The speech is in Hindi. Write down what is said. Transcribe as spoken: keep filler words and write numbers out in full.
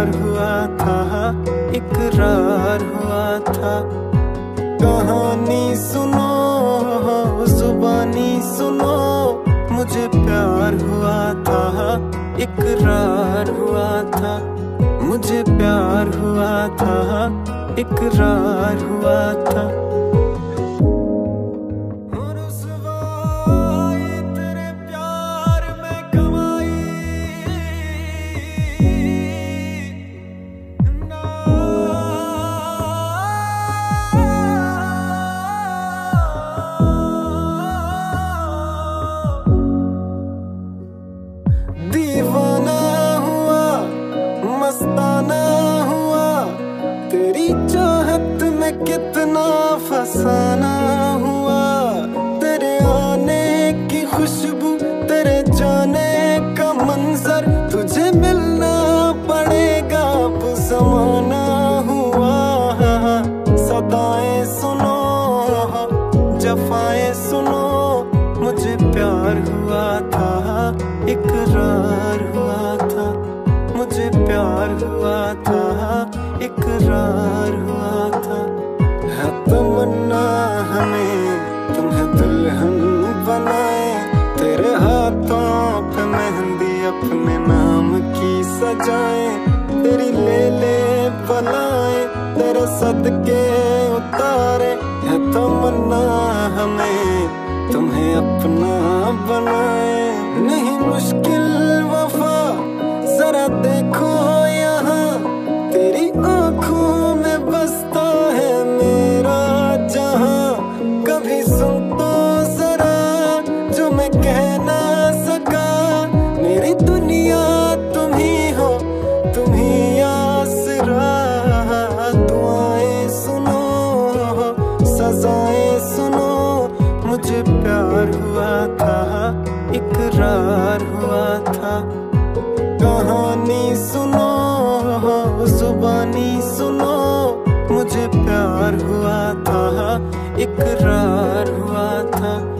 प्यार हुआ था, इकरार हुआ था। कहानी सुनो, जुबानी सुनो, मुझे प्यार हुआ था, इकरार हुआ था। मुझे प्यार हुआ था, इकरार हुआ था। दीवाना हुआ, मस्ताना हुआ, तेरी चाहत में कितना फसाना हुआ। तेरे आने की खुशबू, तेरे जाने का मंजर, तुझे मिलना पड़ेगा अब ज़माना हुआ। सदाएं सुनो, जफाएं सुनो, मुझे प्यार हुआ था, इकरार हुआ था। मुझे प्यार हुआ था, इकरार हुआ था। है तमन्ना हमें तुम्हें दुल्हन बनाए, तेरे हाथों पे मेहंदी अपने नाम की सजाए। तेरी ले ले बनाए, तेरे सदके उतारे। है तमन्ना हमें तुम्हें अपना बनाए। नहीं मुश्किल वफा, जरा देखो यहाँ, तेरी आंखों में बसता है मेरा जहां। कभी सुन तो जरा जो मैं कह ना सका, मेरी दुनिया तुम ही हो, तुम ही आसरा। दुआएं सुनो, सजाएं सुनो, मुझे प्यार हुआ था, इकरार हुआ था। कहानी सुनो, जुबानी सुनो, मुझे प्यार हुआ था, इकरार हुआ था।